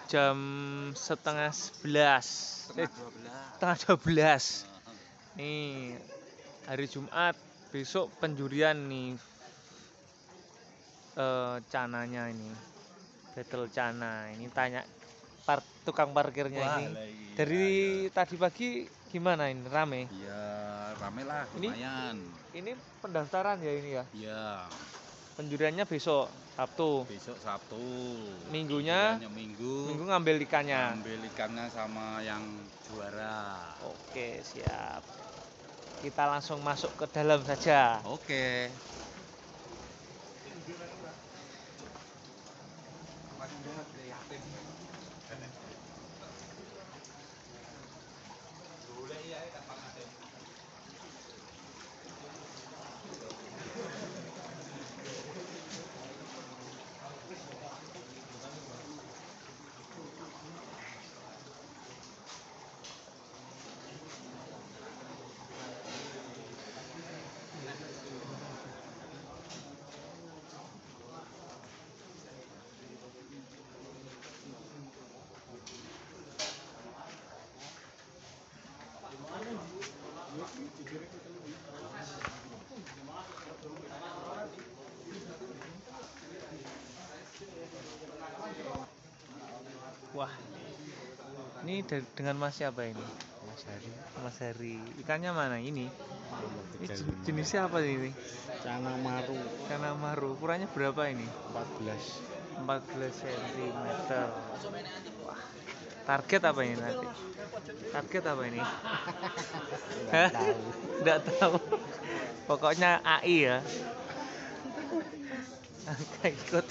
jam setengah 11. Setengah 12. Nih, hari Jumat, besok penjurian nih. Cananya ini. Battle Cana. Ini tanya tukang parkirnya. Wah, ini. iya, Dari iya. tadi pagi gimana ini? Rame? Iya, rame lah, lumayan. Ini pendaftaran ya ini ya? Iya. Penjuriannya besok Sabtu. Besok Sabtu. Minggunya Minggu ngambil ikannya. Ngambil ikannya sama yang juara. Oke, siap. Kita langsung masuk ke dalam saja. Oke. Wah, ini dengan Mas siapa ini? Mas Hari. Mas Hari. Ikannya mana ini? Ini jenisnya apa ini? Cana Maru. Cana Maru. Ukurannya berapa ini? 14 cm. Wah. Target apa ini nanti? Target apa ini? Nggak tahu. Pokoknya AI ya. Angka ikut.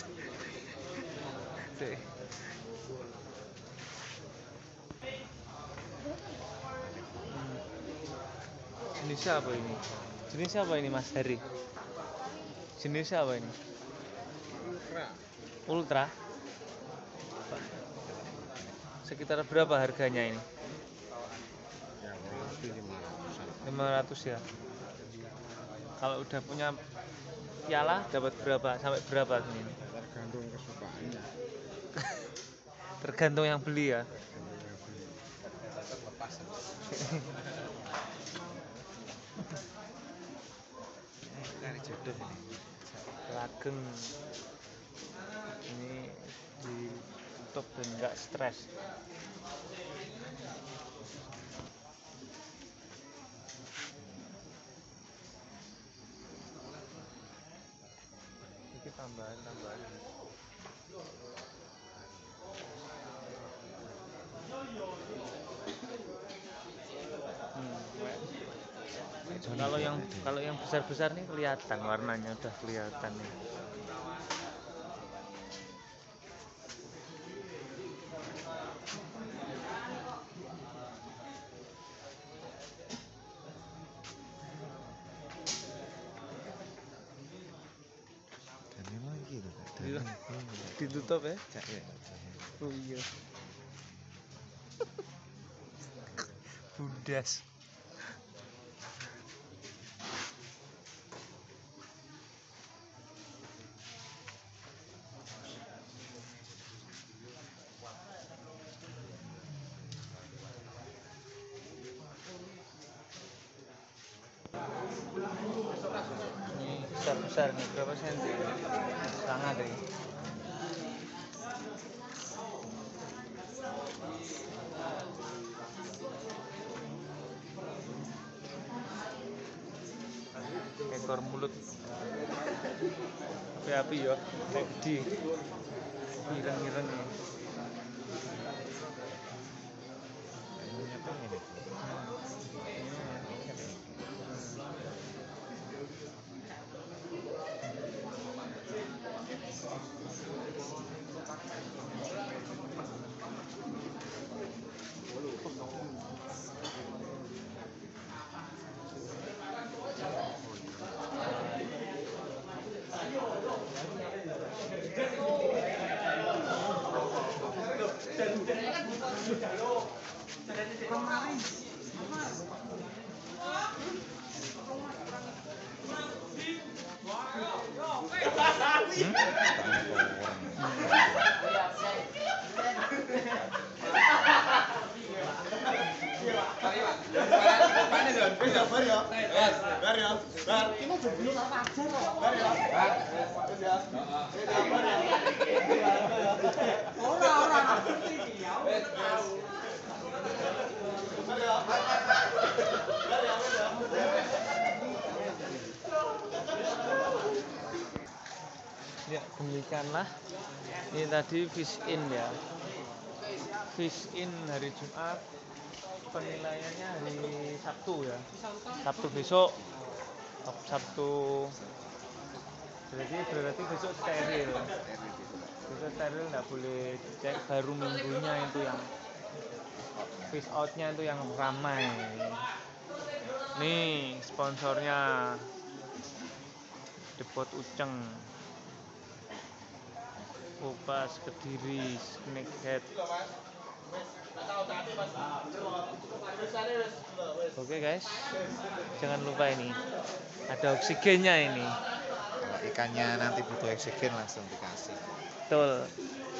Jenisnya apa ini? Jenisnya apa ini Mas Hari? Jenisnya apa ini? Ultra. Sekitar berapa harganya ini? Ya, kurang lebih 500 ya. Kalau udah punya piala dapat berapa? Sampai berapa ini? tergantung kesukaannya. Tergantung yang beli ya. Cari jodoh ini. Lageng ini ditutup dan nggak stres. Ini tambahan. Kalau yang besar nih kelihatan warnanya, udah kelihatan nih. Dan memang gitu. Ditutup ya? Oh iya. Budas. Ini besar nih, berapa senti? Sangat deh. Ekor mulut api ya, kayak gede, ireng-ireng ya. Ya, demikianlah. Ini tadi fish in ya. Fish in hari Jumat. Penilaiannya hari Sabtu ya. Sabtu besok. Sabtu. Berarti besok steril. Besok steril nggak boleh dicek. Baru minggunya itu yang fish outnya itu yang ramai. Nih sponsornya Depot Uceng, Kopas Kediri, Snakehead. Oke guys, jangan lupa ini ada oksigennya ini. Kalau ikannya nanti butuh oksigen langsung dikasih. Betul.